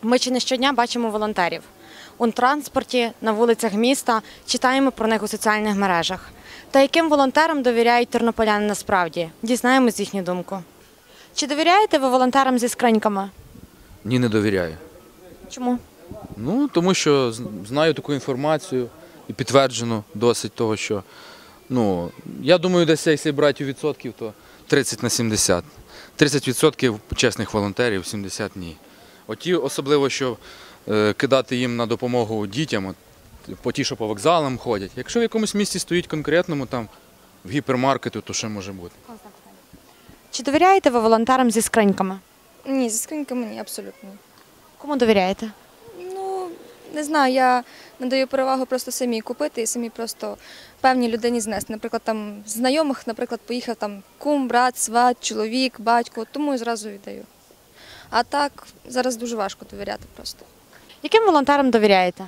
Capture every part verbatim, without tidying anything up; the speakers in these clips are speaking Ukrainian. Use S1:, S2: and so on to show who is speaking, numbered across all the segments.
S1: Ми чи не щодня бачимо волонтерів у транспорті, на вулицях міста, читаємо про них у соціальних мережах. Та яким волонтерам довіряють тернополяни насправді? Дізнаємось їхню думку. Чи довіряєте ви волонтерам зі скриньками?
S2: Ні, не довіряю.
S1: Чому?
S2: Ну, тому що знаю таку інформацію і підтверджено досить того, що, ну, я думаю, десь якщо брати у відсотків, то тридцять на сімдесят. тридцять відсотків чесних волонтерів, сімдесят ні. Оті, особливо, що е, кидати їм на допомогу дітям, от, по ті, що по вокзалам ходять. Якщо в якомусь місці стоїть конкретному, там, в гіпермаркету, то ще може бути.
S1: Чи довіряєте ви волонтерам зі скриньками?
S3: Ні, зі скриньками ні, абсолютно.
S1: Кому довіряєте?
S3: Ну, не знаю, я надаю перевагу просто самі купити і самі просто певній людині знести. Наприклад, там знайомих, наприклад, поїхав там кум, брат, сват, чоловік, батько, тому і зразу віддаю. А так, зараз дуже важко довіряти просто.
S1: Яким волонтерам довіряєте?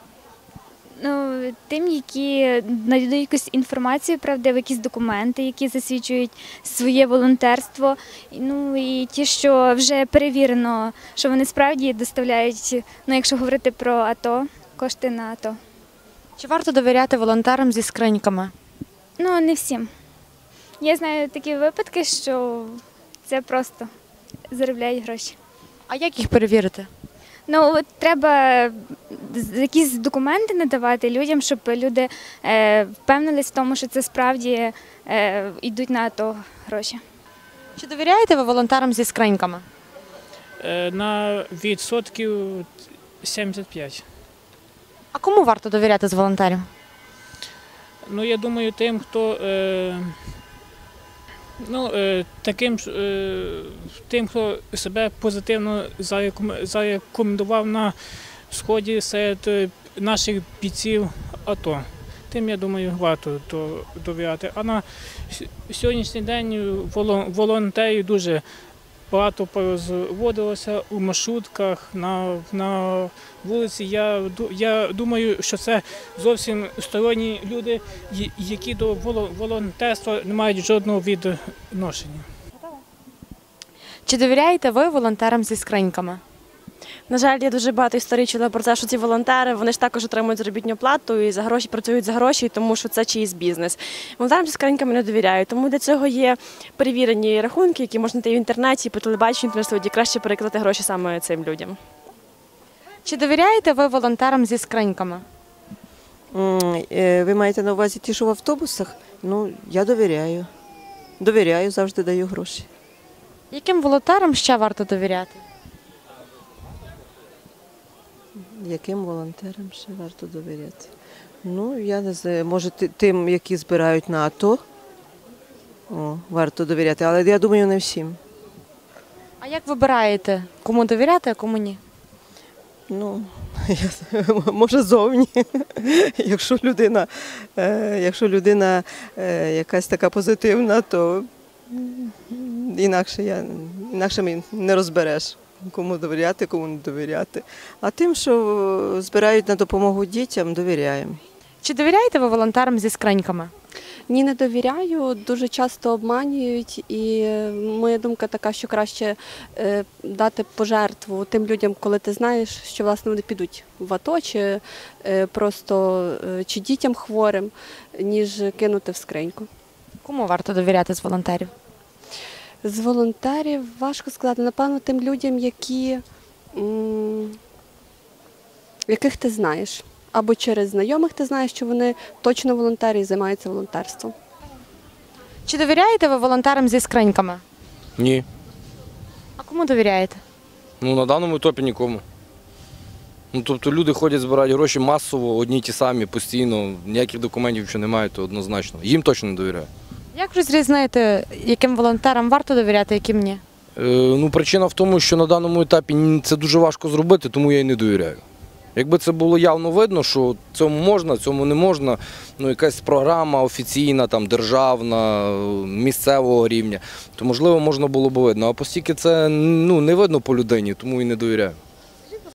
S4: Ну, тим, які надають якусь інформацію, правдиву, якісь документи, які засвідчують своє волонтерство. Ну і ті, що вже перевірено, що вони справді доставляють, ну якщо говорити про АТО, кошти на АТО.
S1: Чи варто довіряти волонтерам зі скриньками?
S4: Ну, не всім. Я знаю такі випадки, що це просто заробляють гроші.
S1: А як їх перевірити?
S4: Ну, от треба якісь документи надавати людям, щоб люди е, впевнились в тому, що це справді е, йдуть на АТО гроші.
S1: Чи довіряєте ви волонтерам зі скриньками?
S5: Е, На відсотків сімдесят п'ять.
S1: А кому варто довіряти з волонтерів?
S5: Ну, я думаю, тим, хто е, ну, е, таким, е, тим, хто себе позитивно зарекомен- зарекомендував на сході серед е, наших бійців АТО. Тим, я думаю, варто до- довіряти. А на с- сьогоднішній день волон- волонтерів дуже багато порозводилося у маршрутках, на, на вулиці. Я, ду- я думаю, що це зовсім сторонні люди, й- які до воло- волонтерства не мають жодного відношення.
S1: Чи довіряєте ви волонтерам зі скриньками?
S6: На жаль, я дуже багато історій чула про те, що ці волонтери, вони ж також отримують заробітну плату і за гроші працюють за гроші, тому що це чиїсь бізнес. Волонтерам зі скриньками не довіряю, тому для цього є перевірені рахунки, які можна знайти в інтернеті, по телебаченню, на суді, краще перекладати гроші саме цим людям.
S1: Чи довіряєте ви волонтерам зі скриньками?
S7: М, е, Ви маєте на увазі ті, що в автобусах? Ну, я довіряю. Довіряю, завжди даю гроші.
S1: Яким волонтерам ще варто довіряти?
S7: Яким волонтерам ще варто довіряти? Ну, я не знаю, може ти- тим, які збирають на АТО, о, варто довіряти, але я думаю, не всім.
S1: А як вибираєте, кому довіряти, а кому ні?
S7: Ну, я, може зовні. Якщо людина, е, якщо людина е, якась така позитивна, то м, інакше, я, інакше мені не розбереш, кому довіряти, кому не довіряти. А тим, що збирають на допомогу дітям, довіряємо.
S1: Чи довіряєте ви волонтерам зі скриньками?
S8: Ні, не довіряю, дуже часто обманюють, і моя думка така, що краще е, дати пожертву тим людям, коли ти знаєш, що власне вони підуть в АТО, чи е, просто е, чи дітям хворим, ніж кинути в скриньку.
S1: Кому варто довіряти з волонтерів?
S8: З волонтерів важко сказати, напевно, тим людям, які, м, яких ти знаєш. Або через знайомих ти знаєш, що вони точно волонтери і займаються волонтерством.
S1: Чи довіряєте ви волонтерам зі скриньками?
S9: Ні.
S1: А кому довіряєте?
S9: Ну, на даному етапі нікому. Ну, тобто люди ходять, збирають гроші масово, одні й ті самі, постійно, ніяких документів що немає, то однозначно. Їм точно не довіряю.
S1: Як розрізнити, яким волонтерам варто довіряти, яким ні?
S9: Е, ну, причина в тому, що на даному етапі ні- це дуже важко зробити, тому я й не довіряю. Якби це було явно видно, що цьому можна, цьому не можна, ну якась програма офіційна, там, державна, місцевого рівня, то можливо можна було б видно. А оскільки це ну, не видно по людині, тому і не довіряю.